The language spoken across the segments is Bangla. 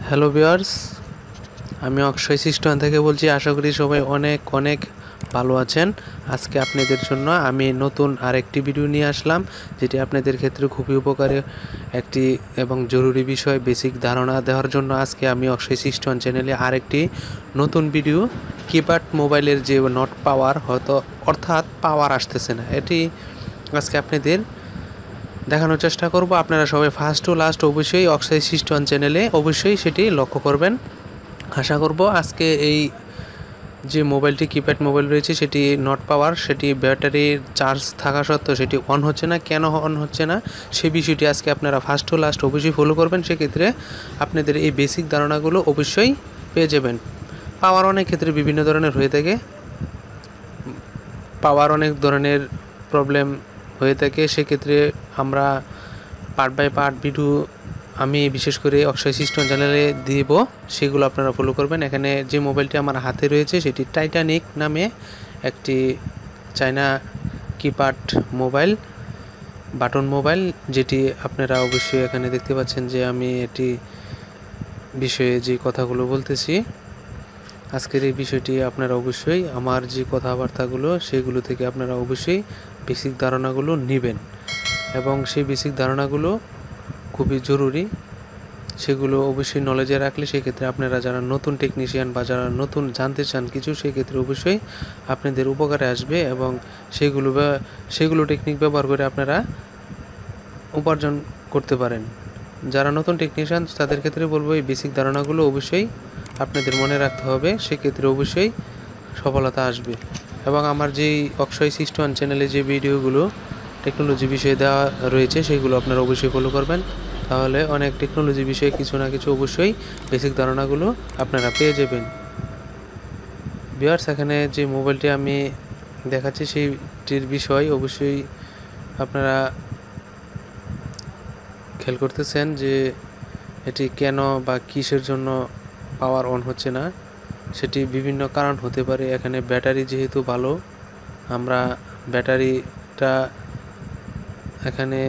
হ্যালো ভিউয়ার্স, আমি অক্ষয় সিস্টেম থেকে বলছি। আশা করি সবাই অনেক অনেক ভালো আছেন। আজকে আপনাদের জন্য আমি নতুন আরেকটি ভিডিও নিয়ে আসলাম, যেটি আপনাদের ক্ষেত্রে খুবই উপকারী একটি এবং জরুরি বিষয় বেসিক ধারণা দেওয়ার জন্য আজকে আমি অক্ষয় সিস্টেম চ্যানেলে আরেকটি নতুন ভিডিও কিপ্যাড মোবাইলের যে নট পাওয়ার হয়তো অর্থাৎ পাওয়ার আসতেছে না, এটি আজকে আপনাদের দেখানোর চেষ্টা করব। আপনারা সবাই ফার্স্ট টু লাস্ট অবশ্যই অক্ষয় সিস্টেম চ্যানেলে অবশ্যই সেটি লক্ষ্য করবেন। আশা করব আজকে এই যে মোবাইলটি কিপ্যাড মোবাইল রয়েছে সেটি নট পাওয়ার, সেটি ব্যাটারির চার্জ থাকা সত্ত্বেও সেটি অন হচ্ছে না, কেন অন হচ্ছে না সেই বিষয়টি আজকে আপনারা ফার্স্ট টু লাস্ট অবশ্যই ফলো করবেন। সেক্ষেত্রে আপনাদের এই বেসিক ধারণাগুলো অবশ্যই পেয়ে যাবেন। পাওয়ার অনেক ক্ষেত্রে বিভিন্ন ধরনের হয়ে থাকে, পাওয়ার অনেক ধরনের প্রবলেম হয়ে থাকে। সেক্ষেত্রে আমরা পার্ট বাই পার্ট ভিডিও আমি বিশেষ করে অক্ষয় সিস্টেম চ্যানেলে দিব, সেগুলো আপনারা ফলো করবেন। এখানে যে মোবাইলটি আমার হাতে রয়েছে সেটি টাইটানিক নামে একটি China keypad mobile, button mobile, যেটি আপনারা অবশ্যই এখানে দেখতে পাচ্ছেন যে আমি এটি বিষয়ে যে কথাগুলো বলতেছি। আজকের এই বিষয়টি আপনারা অবশ্যই আমার যে কথাবার্তাগুলো সেগুলো থেকে আপনারা অবশ্যই বেসিক ধারণাগুলো নেবেন এবং সেই বেসিক ধারণাগুলো খুবই জরুরি। সেগুলো অবশ্যই নলেজে রাখলে সেক্ষেত্রে আপনারা যারা নতুন টেকনিশিয়ান বা যারা নতুন জানতে চান কিছু, সেক্ষেত্রে অবশ্যই আপনাদের উপকারে আসবে এবং সেগুলো টেকনিক ব্যবহার করে আপনারা উপার্জন করতে পারেন। যারা নতুন টেকনিশিয়ান তাদের ক্ষেত্রে বলবো এই বেসিক ধারণাগুলো অবশ্যই আপনাদের মনে রাখতে হবে, সেক্ষেত্রে অবশ্যই সফলতা আসবে। এবং আমার যেই অক্ষয় সিস্টেম চ্যানেলে যে ভিডিওগুলো টেকনোলজি বিষয়ে দেওয়া রয়েছে সেগুলো আপনারা অবশ্যই ফলো করবেন, তাহলে অনেক টেকনোলজি বিষয়ে কিছু না কিছু অবশ্যই বেসিক ধারণাগুলো আপনারা পেয়ে যাবেন। ভিউয়ার্স, এখানে যে মোবাইলটি আমি দেখাচ্ছি সেইটির বিষয় অবশ্যই আপনারা খেয়াল করতেছেন যে এটি কেন বা কিসের জন্য পাওয়ার অন হচ্ছে না। সেটি বিভিন্ন কারণ হতে পারে। এখানে ব্যাটারি যেহেতু ভালো, আমরা ব্যাটারিটা এখানে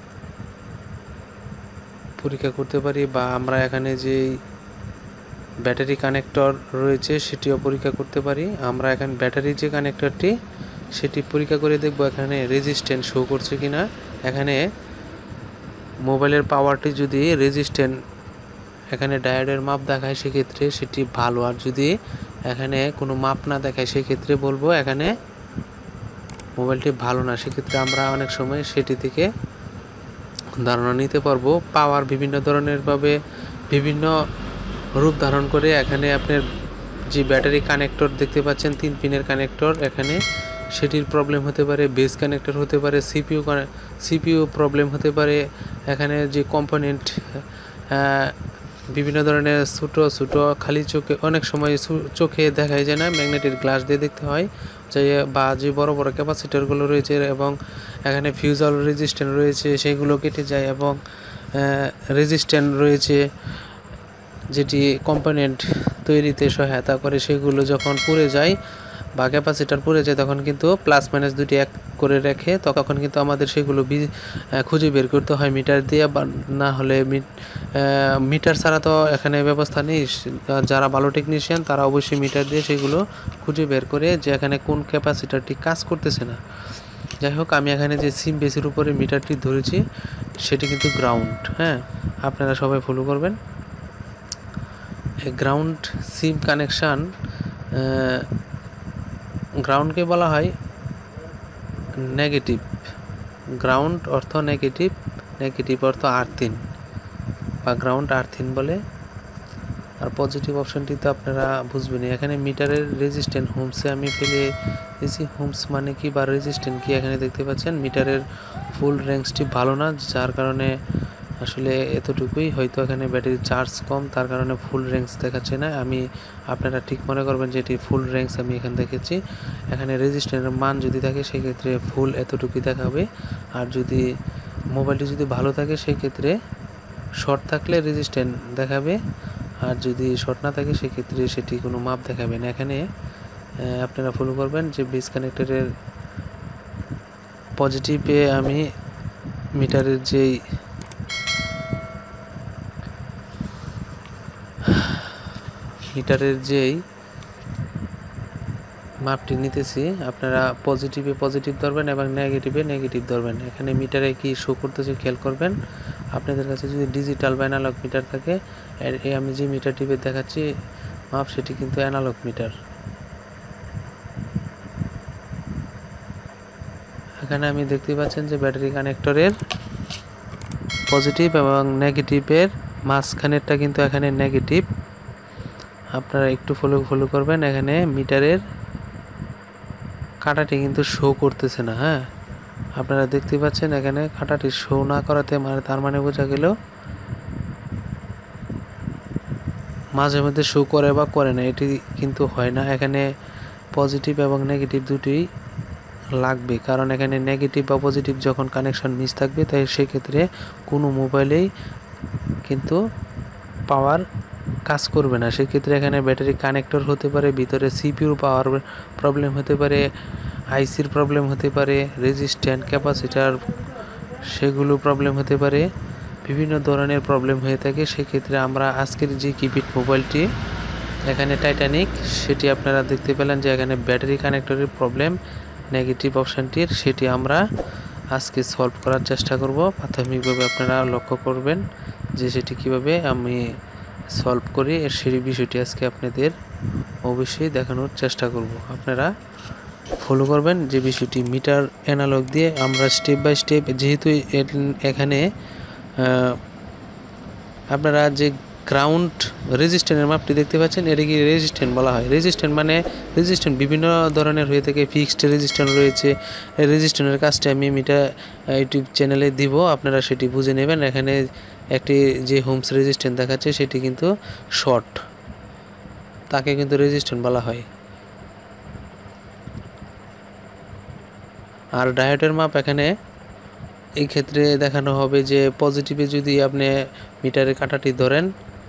পরীক্ষা করতে পারি, বা আমরা এখানে যেই ব্যাটারি কানেক্টর রয়েছে সেটিও পরীক্ষা করতে পারি। আমরা এখানে ব্যাটারির যে কানেক্টরটি সেটি পরীক্ষা করে দেখব এখানে রেজিস্ট্যান্স শো করছে কিনা। এখানে মোবাইলের পাওয়ারটি যদি রেজিস্ট্যান্স এখানে ডায়োডের মাপ দেখায় সেক্ষেত্রে সেটি ভালো, আর যদি এখানে কোনো মাপ না দেখায় সেক্ষেত্রে বলবো এখানে মোবাইলটি ভালো না। সেক্ষেত্রে আমরা অনেক সময় সেটি থেকে ধারণা নিতে পারবো। পাওয়ার বিভিন্ন ধরনের ভাবে বিভিন্ন রূপ ধারণ করে। এখানে আপনার যে ব্যাটারি কানেক্টর দেখতে পাচ্ছেন 3 পিনের কানেক্টর, এখানে সেটির প্রবলেম হতে পারে, বেস কানেক্টর হতে পারে, সিপিইউ প্রবলেম হতে পারে। এখানে যে কম্পোনেন্ট বিভিন্ন ধরনের ছোটো ছোটো খালি চোখে অনেক সময় চোখে দেখাই যায় না, ম্যাগনেটিক গ্লাস দিয়ে দেখতে হয়, বা যে বড় বড় ক্যাপাসিটরগুলো রয়েছে এবং এখানে ফিউজাল রেজিস্ট্যান্স রয়েছে সেগুলো কেটে যায় এবং রেজিস্ট্যান্স রয়েছে যেটি কম্পোনেন্ট তৈরিতে সহায়তা করে, সেগুলো যখন পুড়ে যায় বা ক্যাপাসিটার পুড়ে যায় তখন কিন্তু প্লাস মাইনাস দুটি এক করে রেখে তখন কিন্তু আমাদের সেগুলো খুঁজে বের করতে হয় মিটার দিয়ে, বা না হলে মিটার ছাড়া তো এখানে ব্যবস্থা নেই। যারা ভালো টেকনিশিয়ান তারা অবশ্যই মিটার দিয়ে সেগুলো খুঁজে বের করে যে এখানে কোন ক্যাপাসিটারটি কাজ করতেছে না। যাই হোক, আমি এখানে যে সিম বেসের উপরে মিটারটি ধরেছি সেটি কিন্তু গ্রাউন্ড। হ্যাঁ, আপনারা সবাই ফলো করবেন। গ্রাউন্ড সিম কানেকশান, গ্রাউন্ডকে বলা হয় নেগেটিভ। গ্রাউন্ড অর্থ নেগেটিভ, নেগেটিভ অর্থ আর্থিন বা গ্রাউন্ড আর্থিন বলে। আর পজিটিভ অপশানটি তো আপনারা বুঝবেন। এখানে মিটারের রেজিস্ট্যান্স হোমসে আমি ফেলে দিয়েছি। হোমস মানে কি বা রেজিস্ট্যান্স কি এখানে দেখতে পাচ্ছেন। মিটারের ফুল রেঞ্জটি ভালো না, যার কারণে আসলে এতটুকুই, হয়তো এখানে ব্যাটারি চার্জ কম তার কারণে ফুল রেঞ্জ দেখাচ্ছে না। আপনারা ঠিক মনে করবেন যে এটি ফুল রেঞ্জ আমি এখানে দেখেছি। এখানে রেজিস্ট্যান্সের মান যদি থাকে সেক্ষেত্রে ফুল এতটুকুই দেখাবে, আর যদি মোবাইলটি যদি ভালো থাকে সেক্ষেত্রে শর্ট থাকলে রেজিস্ট্যান্স দেখাবে, আর যদি শর্ট না থাকে সেক্ষেত্রে সেটি কোনো মাপ দেখাবে না। এখানে আপনারা ফলো করবেন যে বেস কানেক্টরের পজিটিভে আমি মিটারের যেই মিটারের যেই মাপটি নিতেছি আপনারা পজিটিভে পজিটিভ ধরবেন এবং নেগেটিভে নেগেটিভ ধরবেন। এখানে মিটারে কি শো করতেছে খেয়াল করবেন। আপনাদের কাছে যদি ডিজিটাল বা অ্যানালগ মিটার থাকে, আমি যে মিটার টিপে দেখাচ্ছি মাপ সেটি কিন্তু অ্যানালগ মিটার। এখানে আমি দেখতে পাচ্ছেন যে ব্যাটারি কানেক্টরের পজিটিভ এবং নেগেটিভের মাঝখানেরটা কিন্তু এখানে নেগেটিভ। আপনারা একটু ফলো করবেন। এখানে মিটারের কাঁটাটি কিন্তু শো করতেছে না। হ্যাঁ, আপনারা দেখতে পাচ্ছেন এখানে কাঁটাটি শো না করাতে তার মানে বোঝা গেল মাঝে মধ্যে শো করে বা করে না, এটি কিন্তু হয় না। এখানে পজিটিভ এবং নেগেটিভ দুটোই লাগবে, কারণ এখানে নেগেটিভ বা পজিটিভ যখন কানেকশন মিস থাকবে তাই সেক্ষেত্রে কোনো মোবাইলেই কিন্তু পাওয়ার কাজ করবে না। সেক্ষেত্রে এখানে ব্যাটারি কানেক্টর হতে পারে, ভিতরে সিপিইউ পাওয়ার প্রবলেম হতে পারে, আইসির প্রবলেম হতে পারে, রেজিস্ট্যান্ট ক্যাপাসিটার সেগুলো প্রবলেম হতে পারে, বিভিন্ন ধরনের প্রবলেম হয়ে থাকে। সেক্ষেত্রে আমরা আজকের যে কিপ্যাড মোবাইলটি এখানে টাইটানিক, সেটি আপনারা দেখতে পেলেন যে এখানে ব্যাটারি কানেক্টরের প্রবলেম নেগেটিভ অপশানটির, সেটি আমরা আজকে সলভ করার চেষ্টা করব। প্রাথমিকভাবে আপনারা লক্ষ্য করবেন যে সেটি কিভাবে আমি সলভ করি, সেই বিষয়টি আজকে আপনাদের অবশ্যই দেখানোর চেষ্টা করব। আপনারা ফলো করবেন যে বিষয়টি মিটার অ্যানালগ দিয়ে আমরা স্টেপ বাই স্টেপ, যেহেতু এখানে আপনারা যে গ্রাউন্ড রেজিস্ট্যান্টের মাপটি দেখতে পাচ্ছেন, এটাকে রেজিস্ট্যান্ট বলা হয়। রেজিস্ট্যান্ট মানে রেজিস্ট্যান্ট বিভিন্ন ধরনের হয়ে থাকে, ফিক্সড রেজিস্ট্যান্ট রয়েছে। এই রেজিস্ট্যান্টের কাজটা আমি ইউটিউব চ্যানেলে দিব, আপনারা সেটি বুঝে নেবেন। এখানে একটি যে হোমস রেজিস্ট্যান্ট দেখাচ্ছে সেটি কিন্তু শর্ট, তাকে কিন্তু রেজিস্ট্যান্ট বলা হয়। আর ডায়োডের মাপ এখানে এই ক্ষেত্রে দেখানো হবে যে পজিটিভে যদি আপনি মিটারের কাঁটাটি ধরেন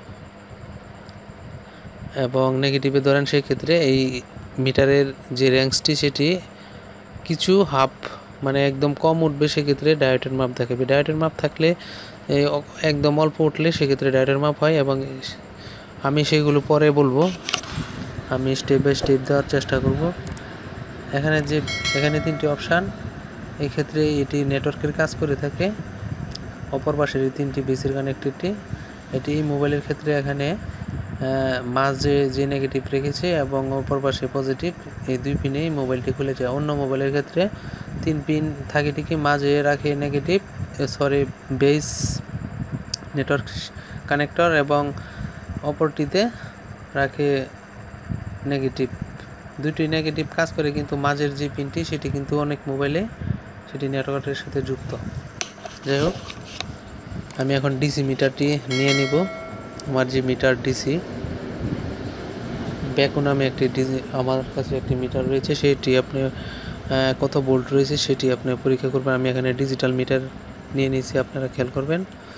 এবং নেগেটিভে ধরেন, সেই ক্ষেত্রে এই মিটারের যে র্যাঙ্কসটি সেটি কিছু হাফ মানে একদম কম উঠবে, সেক্ষেত্রে ডায়োডের মাপ দেখাবে। ডায়োডের মাপ থাকলে একদম অল্প উঠলে সেক্ষেত্রে ডায়োডের মাপ হয়, এবং আমি সেগুলো পরে বলবো। আমি স্টেপ বাই স্টেপ দেওয়ার চেষ্টা করব। এখানে তিনটি অপশান, এই ক্ষেত্রে এটি নেটওয়ার্কের কাজ করে থাকে। অপর পাশের এই তিনটি বেসির কানেক্টিভিটি, এটি মোবাইলের ক্ষেত্রে এখানে মাঝে যে নেগেটিভ রেখেছে এবং অপর পাশে পজিটিভ, এই দুই পিনেই মোবাইলটি খুলে যায়। অন্য মোবাইলের ক্ষেত্রে তিন পিন থাকে ঠিকই, মাঝে রাখে নেগেটিভ বেস নেটওয়ার্ক কানেক্টর এবং অপরটিতে রাখে নেগেটিভ। দুটি নেগেটিভ কাজ করে, কিন্তু মাঝের যে পিনটি সেটি কিন্তু অনেক মোবাইলে সেটি নেটওয়ার্কের সাথে যুক্ত। যাই হোক, আমি এখন ডিসি মিটারটি নিয়ে নিব। আমার যে মিটার ডিসি ব্যাকো নামে একটি আমার কাছে একটি মিটার রয়েছে, সেটি আপনি কত ভোল্ট রয়েছে সেটি আপনি পরীক্ষা করবেন। আমি এখানে ডিজিটাল মিটার নিয়ে নিয়েছি, আপনারা খেয়াল করবেন।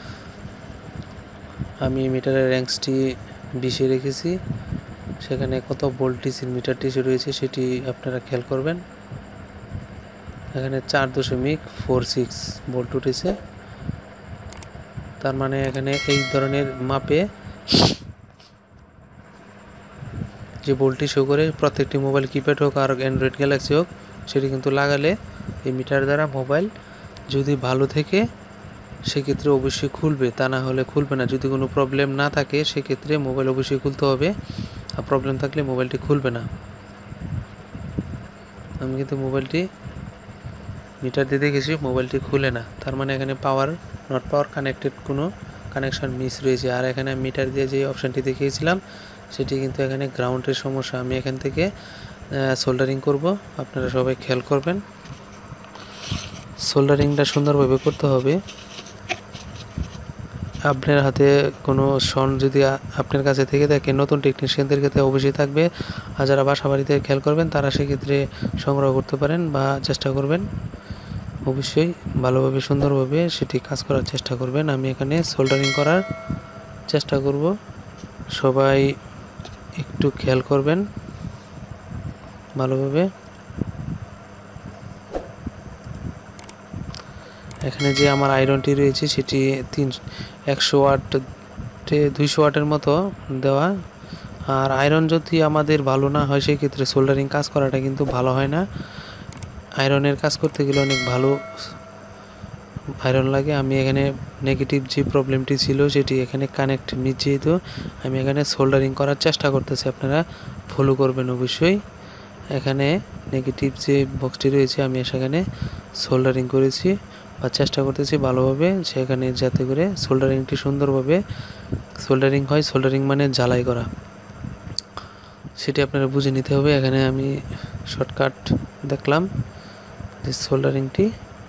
আমি মিটারের র্যাঙ্কসটি 20-এ রেখেছি, সেখানে কত ভোল্ট ডিসির মিটার ডিসি রয়েছে সেটি আপনারা খেয়াল করবেন। এখানে 4.46 ভোল্ট উঠেছে, তার মানে এখানে এই ধরনের মাপে যে ভোল্টটি শো করে প্রত্যেকটি মোবাইল কিপ্যাড হোক আর অ্যান্ড্রয়েড গ্যালাক্সি হোক, সেটি কিন্তু লাগালে এই মিটার দ্বারা মোবাইল যদি ভালো থেকে সেক্ষেত্রে অবশ্যই খুলবে, তা না হলে খুলবে না। যদি কোনো প্রবলেম না থাকে সেক্ষেত্রে মোবাইল অবশ্যই খুলতে হবে, আর প্রবলেম থাকলে মোবাইলটি খুলবে না। আমি কিন্তু মোবাইলটি মিটার দিয়ে দেখেছি, মোবাইলটি খুলে না, তার মানে এখানে নট পাওয়ার কানেক্টেড কোনো কানেকশন মিস রয়েছে। আর এখানে মিটার দিয়ে যে অপশানটি দেখিয়েছিলাম সেটি কিন্তু এখানে গ্রাউন্ডের সমস্যা। আমি এখান থেকে সোল্ডারিং করব, আপনারা সবাই খেয়াল করবেন। সোল্ডারিংটা সুন্দরভাবে করতে হবে। আপনার হাতে কোনো সন যদি আপনার কাছে থেকে থাকে, নতুন টেকনিশিয়ানদের ক্ষেত্রে অবশ্যই থাকবে, আর যারা বাসা বাড়িতে খেয়াল করবেন তারা সেক্ষেত্রে সংগ্রহ করতে পারেন বা চেষ্টা করবেন। অবশ্যই ভালোভাবে সুন্দরভাবে সেটি কাজ করার চেষ্টা করবেন। আমি এখানে সোল্ডারিং করার চেষ্টা করব, সবাই একটু খেয়াল করবেন ভালোভাবে। এখানে যে আমার আয়রনটি রয়েছে সেটি 100 ওয়াটে 200 ওয়াটের মতো দেওয়া। আর আয়রন যদি আমাদের ভালো না হয় সেক্ষেত্রে সোল্ডারিং কাজ করাটা কিন্তু ভালো হয় না। আয়রনের কাজ করতে গেলে অনেক ভালো আয়রন লাগে। আমি এখানে নেগেটিভ যে প্রবলেমটি ছিল সেটি এখানে কানেক্ট মিটিয়ে তো আমি এখানে সোল্ডারিং করার চেষ্টা করতেছি, আপনারা ফলো করবেন অবশ্যই। এখানে নেগেটিভ যে বক্সটি রয়েছে আমি সেখানে সোল্ডারিং করেছি বা চেষ্টা করতেছি ভালোভাবে, সেখানে যাতে করে সোল্ডারিংটি সুন্দরভাবে সোল্ডারিং হয়। সোল্ডারিং মানে ঝালাই করা, সেটি আপনারা বুঝে নিতে হবে। এখানে আমি শর্টকাট দেখলাম যে সোল্ডারিংটি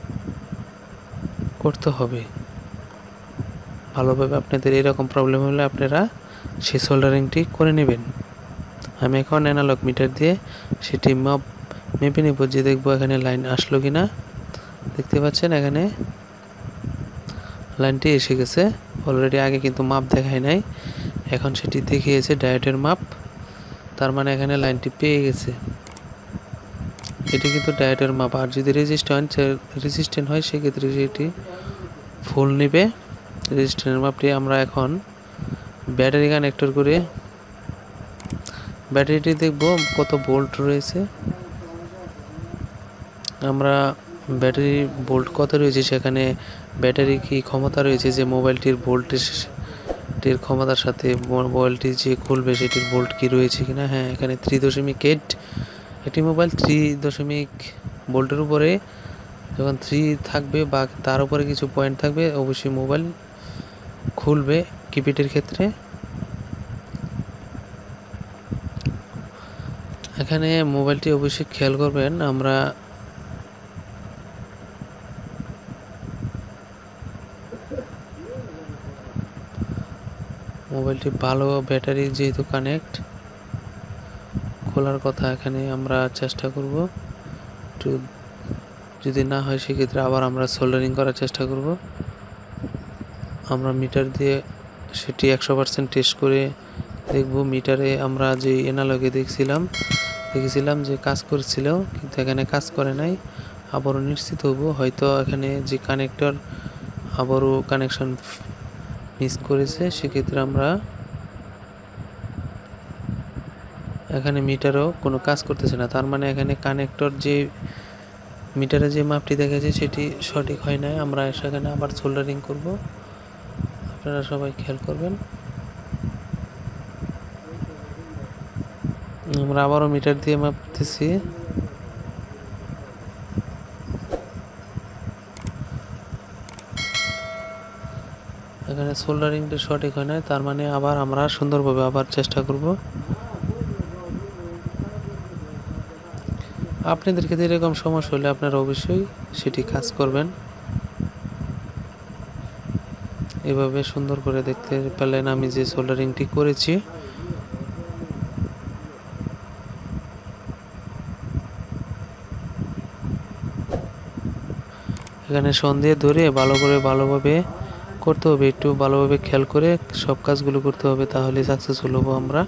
করতে হবে ভালোভাবে। আপনাদের এরকম প্রবলেম হলে আপনারা সেই সোল্ডারিংটি করে নেবেন। আমি এখন অ্যানালগ মিটার দিয়ে সেটি মেপে নেব, যে দেখবো এখানে লাইন আসলো কিনা। দেখতে পাচ্ছেন এখানে লাইনটি এসে গেছে অলরেডি, আগে কিন্তু মাপ দেখায় নাই, এখন সেটি দেখিয়েছে ডায়োডের মাপ, তার মানে এখানে লাইনটি পেয়ে গেছে। এটি কিন্তু ডায়োডের মাপ। আর যদি রেজিস্ট্যান্ট হয় সেক্ষেত্রে সেটি ফুল নেবে। রেজিস্ট্যান্টের মাপটি আমরা এখন ব্যাটারি কানেক্টর করে ব্যাটারিটি দেখব কত ভোল্ট রয়েছে। আমরা ব্যাটারি ভোল্ট কত রয়েছে, সেখানে ব্যাটারি কি ক্ষমতা রয়েছে যে মোবাইলটির ভোল্টেজটির ক্ষমতার সাথে মোবাইলটি যে খুলবে সেটির ভোল্ট কি রয়েছে কিনা। হ্যাঁ, এখানে 3.8 একটি মোবাইল 3 ভোল্টের উপরে যখন 3 থাকবে বা তার উপরে কিছু পয়েন্ট থাকবে অবশ্যই মোবাইল খুলবে কিপ্যাডের ক্ষেত্রে। এখানে মোবাইলটি অবশ্যই খেয়াল করবেন, আমরা মোবাইলটি ভালো ব্যাটারি যেহেতু কানেক্ট খোলার কথা, এখানে আমরা চেষ্টা করব। একটু যদি না হয় সেক্ষেত্রে আবার আমরা সোল্ডারিং করার চেষ্টা করব। আমরা মিটার দিয়ে সেটি 100% টেস্ট করে দেখব। মিটারে আমরা যে অ্যানালগে দেখেছিলাম যে কাজ করছিল, কিন্তু এখানে কাজ করে নাই। আবারও নিশ্চিত হব, হয়তো এখানে যে কানেক্টর আবারও কানেকশন মিস করেছে, সেক্ষেত্রে আমরা এখানে মিটারও কোনো কাজ করতেছে না, তার মানে এখানে কানেক্টর যে মিটারে যে মাপটি দেখাচ্ছে সেটি সঠিক হয় না। আমরা সেখানে আবার সোল্ডারিং করব, আপনারা সবাই খেয়াল করবেন। আমরা আবারও মিটার দিয়ে মাপতেছি। এখানে সোল্ডারিংটা সঠিক হয় না, তার মানে আবার আমরা সুন্দরভাবে আবার চেষ্টা করব। আপনাদের ক্ষেত্রে এরকম সমস্যা হলে আপনারা অবশ্যই সেটি কাজ করবেন। এভাবে সুন্দর করে দেখতে পেলেন আমি যে সোল্ডারিংটি করেছি। এখানে সন্দেহ ধরে ভালোভাবে করতে হবে, একটু ভালোভাবে খেয়াল করে সব কাজগুলো করতে হবে, তাহলে সাকসেসফুল হব আমরা।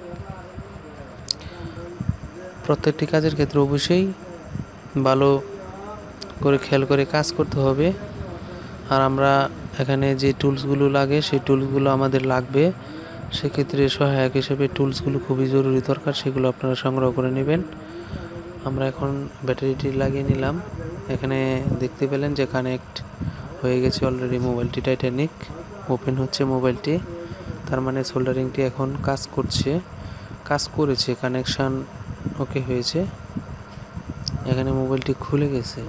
প্রত্যেকটি কাজের ক্ষেত্রে অবশ্যই ভালো করে খেয়াল করে কাজ করতে হবে। আর আমরা এখানে যে টুলসগুলো লাগে সেই টুলসগুলো আমাদের লাগবে, সেক্ষেত্রে সহায়ক হিসেবে টুলসগুলো খুবই জরুরি দরকার, সেগুলো আপনারা সংগ্রহ করে নেবেন। আমরা এখন ব্যাটারিটি লাগিয়ে নিলাম। এখানে দেখতে পেলেন যে কানেক্ট হয়ে গেছে অলরেডি মোবাইলটি। টাইটানিক ওপেন হচ্ছে মোবাইলটি, তার মানে সোল্ডারিংটি এখন কাজ করেছে, কানেকশান ওকে হয়েছে। এখানে মোবাইলটি খুলে গেছে।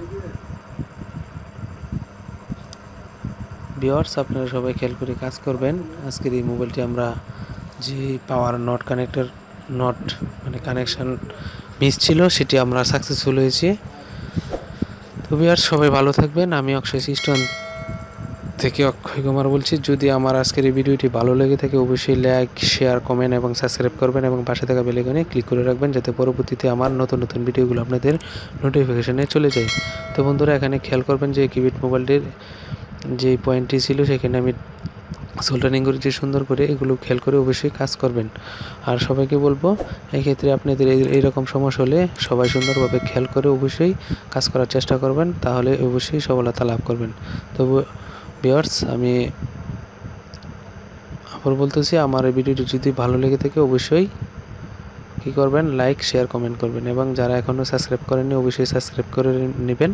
ভিউয়ার্স, আপনারা সবাই খেয়াল করে কাজ করবেন। আজকের এই মোবাইলটি আমরা যে পাওয়ার নট মানে কানেকশান মিস ছিল সেটি আমরা সাকসেসফুল হয়েছি। তো ভিউয়ার্স, সবাই ভালো থাকবেন। আমি অক্ষয় সিস্টেম থেকে অক্ষয় কুমার বলছি। যদি আমার আজকের এই ভিডিওটি ভালো লেগে থাকে অবশ্যই লাইক, শেয়ার, কমেন্ট এবং সাবস্ক্রাইব করবেন এবং পাশে থাকা বেল আইকনে ক্লিক করে রাখবেন, যাতে পরবর্তীতে আমার নতুন ভিডিওগুলো আপনাদের নোটিফিকেশনে চলে যায়। তো বন্ধুরা, এখানে খেয়াল করবেন যে কিপ্যাড মোবাইলটির যে পয়েন্টটি ছিল সেখানে আমি সোল্ডারিং করেছি সুন্দর করে, এগুলো খেয়াল করে অবশ্যই কাজ করবেন। আর সবাইকে বলবো, এক্ষেত্রে আপনাদের এইরকম সমস্যা হলে সবাই সুন্দরভাবে খেয়াল করে অবশ্যই কাজ করার চেষ্টা করবেন, তাহলে অবশ্যই সফলতা লাভ করবেন। তো ভিউয়ার্স, আমি আবার বলতেছি, আমার এই ভিডিওটি যদি ভালো লেগে থাকে অবশ্যই কী করবেন, লাইক শেয়ার কমেন্ট করবেন, এবং যারা এখনও সাবস্ক্রাইব করেননি অবশ্যই সাবস্ক্রাইব করে নেবেন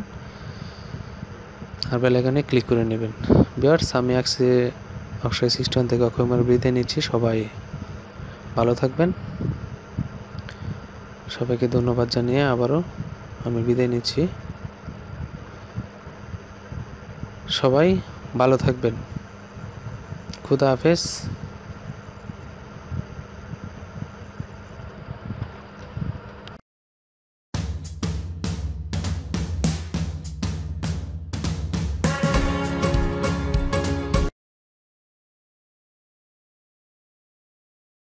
আর বেল আইকনে ক্লিক করে নেবেন। ভিউয়ার্স, আমি অক্ষয় সিস্টেম থেকে অক্ষয় কুমার বিদায় নিচ্ছি। সবাই ভালো থাকবেন। সবাইকে ধন্যবাদ জানিয়ে আবারও আমি বিদায় নিচ্ছি। সবাই ভালো থাকবেন। খুদা হাফেজ।